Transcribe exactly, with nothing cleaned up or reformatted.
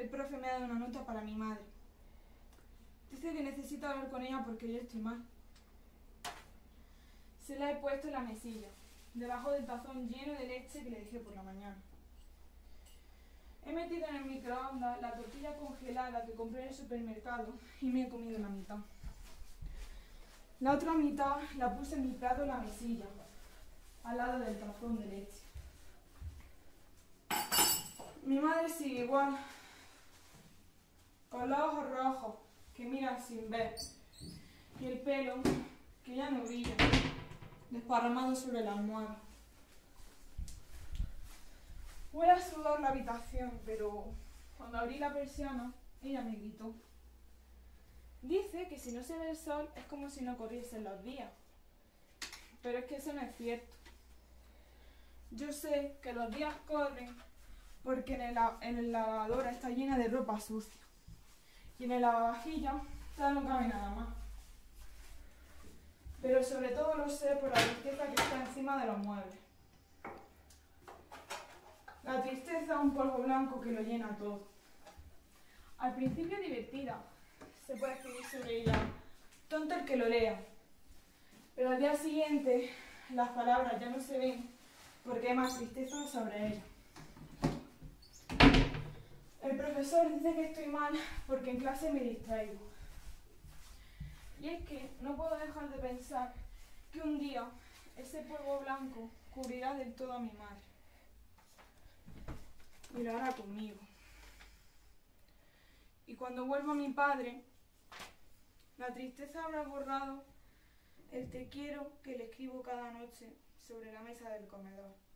El profe me ha dado una nota para mi madre. Dice que necesito hablar con ella porque yo estoy mal. Se la he puesto en la mesilla, debajo del tazón lleno de leche que le dejé por la mañana. He metido en el microondas la tortilla congelada que compré en el supermercado y me he comido la mitad. La otra mitad la puse en mi plato en la mesilla, al lado del tazón de leche. Mi madre sigue igual, con los ojos rojos, que miran sin ver, y el pelo, que ya no brilla, desparramado sobre la almohada. Huele a sudor la habitación, pero cuando abrí la persiana, ella me gritó. Dice que si no se ve el sol es como si no corriesen los días, pero es que eso no es cierto. Yo sé que los días corren porque en el, en el lavadora está llena de ropa sucia y en el lavavajillas ya no cabe nada más. Pero sobre todo lo sé por la tristeza que está encima de los muebles. La tristeza es un polvo blanco que lo llena todo. Al principio divertida, se puede escribir sobre ella, tonto el que lo lea. Pero al día siguiente las palabras ya no se ven porque hay más tristeza sobre ella. El profesor dice que estoy mal porque en clase me distraigo. Y es que no puedo dejar de pensar que un día ese polvo blanco cubrirá del todo a mi madre. Y lo hará conmigo. Y cuando vuelva mi padre, la tristeza habrá borrado el te quiero que le escribo cada noche sobre la mesa del comedor.